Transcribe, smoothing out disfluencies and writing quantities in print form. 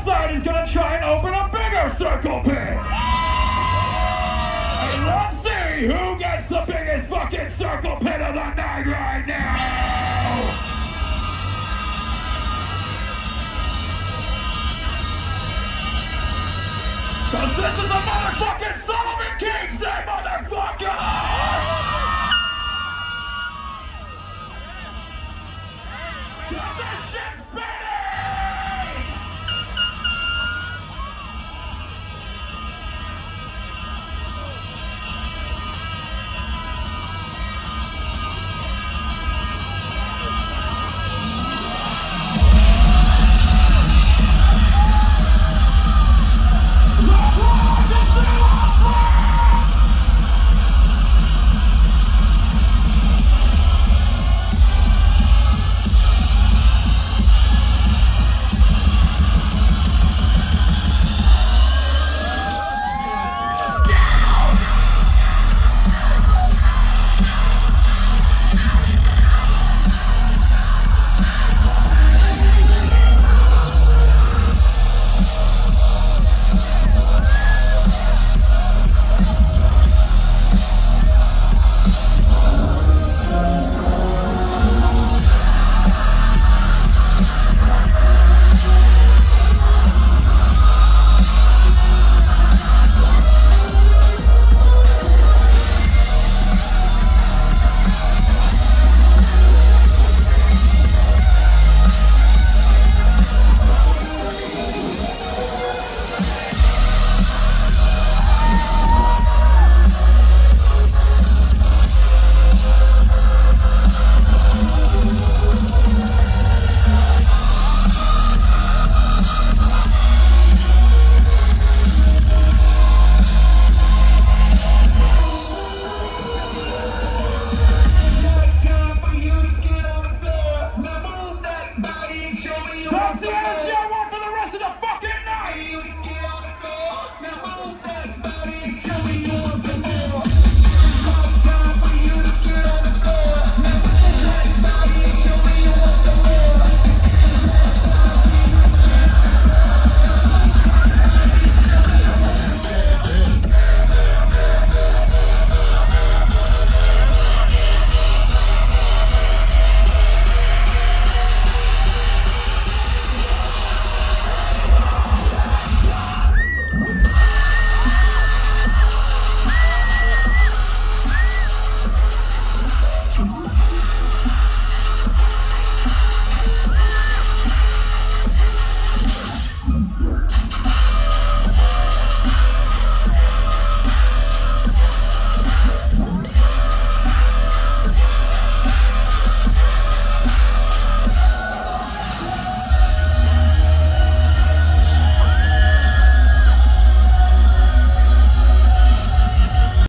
side is gonna try and open a bigger circle pit. And let's see who gets the biggest fucking circle pit of the night right now. Cause this is a motherfucking Solomon King say, motherfucker! Get this shit spinning! Show me your